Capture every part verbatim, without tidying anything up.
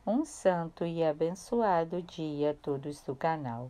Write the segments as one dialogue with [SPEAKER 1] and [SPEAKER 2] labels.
[SPEAKER 1] Um santo e abençoado dia a todos do canal,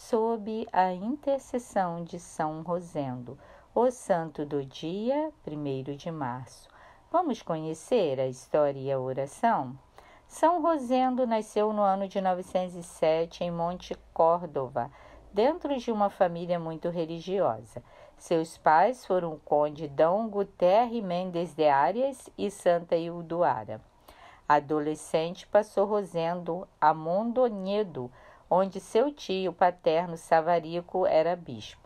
[SPEAKER 1] sob a intercessão de São Rosendo, o santo do dia primeiro de março. Vamos conhecer a história e a oração? São Rosendo nasceu no ano de novecentos e sete em Monte Córdova, dentro de uma família muito religiosa. Seus pais foram o conde D. Guterre Mendes de Arias e Santa Ilduara. Adolescente, passou Rosendo a Mondoñedo, onde seu tio paterno Savarico era bispo.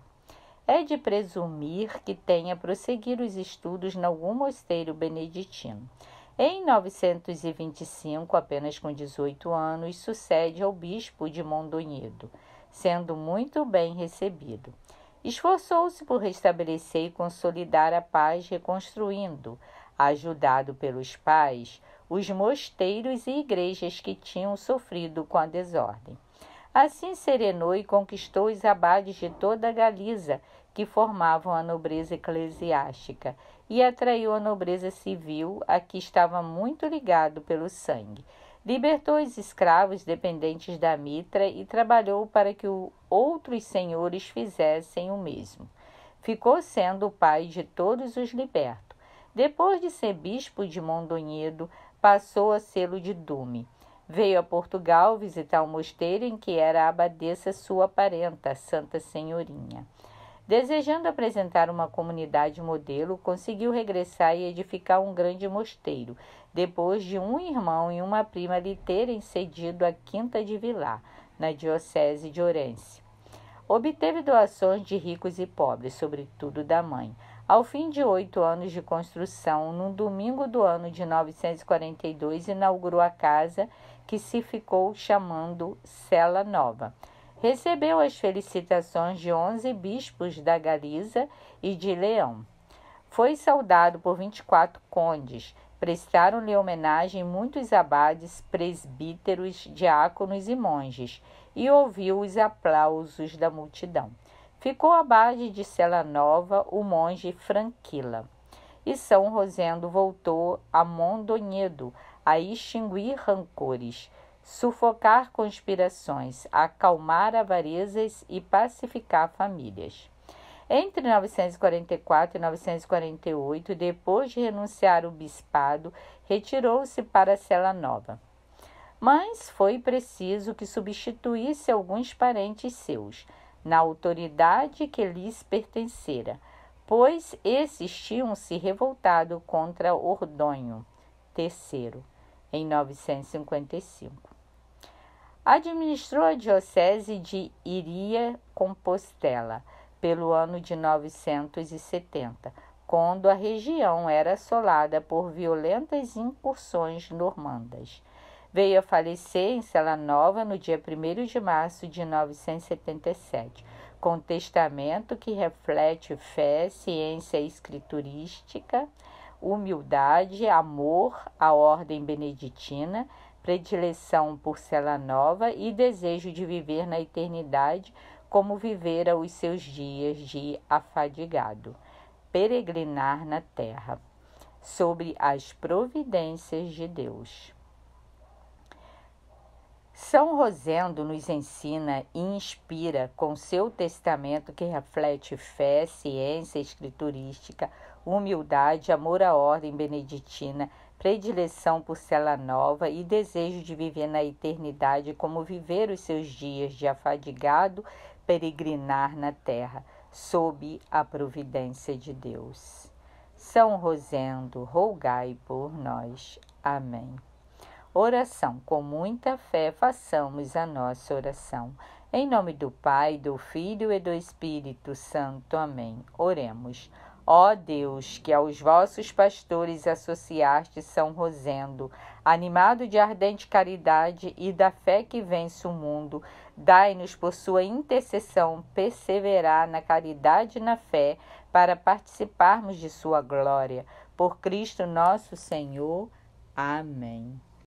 [SPEAKER 1] É de presumir que tenha prosseguido os estudos em algum mosteiro beneditino. Em novecentos e vinte e cinco, apenas com dezoito anos, sucede ao bispo de Mondoñedo, sendo muito bem recebido. Esforçou-se por restabelecer e consolidar a paz, reconstruindo, ajudado pelos pais, os mosteiros e igrejas que tinham sofrido com a desordem. Assim serenou e conquistou os abades de toda a Galiza, que formavam a nobreza eclesiástica, e atraiu a nobreza civil, a que estava muito ligado pelo sangue. Libertou os escravos dependentes da mitra e trabalhou para que outros senhores fizessem o mesmo. Ficou sendo o pai de todos os libertos. Depois de ser bispo de Mondoñedo, passou a sê-lo de Dume. Veio a Portugal visitar o mosteiro em que era a abadesa sua parenta, Santa Senhorinha. Desejando apresentar uma comunidade modelo, conseguiu regressar e edificar um grande mosteiro, depois de um irmão e uma prima lhe terem cedido a Quinta de Vilar, na diocese de Ourense. Obteve doações de ricos e pobres, sobretudo da mãe. Ao fim de oito anos de construção, num domingo do ano de novecentos e quarenta e dois, inaugurou a casa que se ficou chamando Cela Nova. Recebeu as felicitações de onze bispos da Galiza e de Leão. Foi saudado por vinte e quatro condes. Prestaram-lhe homenagem muitos abades, presbíteros, diáconos e monges, e ouviu os aplausos da multidão. Ficou abade de Cela Nova o monge Franquila. E São Rosendo voltou a Mondoñedo a extinguir rancores, sufocar conspirações, acalmar avarezas e pacificar famílias. Entre novecentos e quarenta e quatro e novecentos e quarenta e oito, depois de renunciar ao bispado, retirou-se para Cela Nova. Mas foi preciso que substituísse alguns parentes seus, na autoridade que lhes pertencera, pois esses tinham se revoltado contra Ordonho terceiro, em novecentos e cinquenta e cinco. Administrou a diocese de Iria-Compostela pelo ano de novecentos e setenta, quando a região era assolada por violentas incursões normandas. Veio a falecer em Cela Nova no dia primeiro de março de novecentos e setenta e sete, com testamento que reflete fé, ciência escriturística, humildade, amor à ordem beneditina, predileção por Cela Nova e desejo de viver na eternidade como vivera os seus dias de afadigado, peregrinar na terra, sobre as providências de Deus. São Rosendo nos ensina e inspira com seu testamento que reflete fé, ciência escriturística, humildade, amor à ordem beneditina, predileção por Cela Nova e desejo de viver na eternidade como viver os seus dias de afadigado peregrinar na terra, sob a providência de Deus. São Rosendo, rogai por nós. Amém. Oração. Com muita fé façamos a nossa oração. Em nome do Pai, do Filho e do Espírito Santo. Amém. Oremos. Ó Deus, que aos vossos pastores associaste São Rosendo, animado de ardente caridade e da fé que vence o mundo, dai-nos por sua intercessão perseverar na caridade e na fé, para participarmos de sua glória. Por Cristo nosso Senhor. Amém.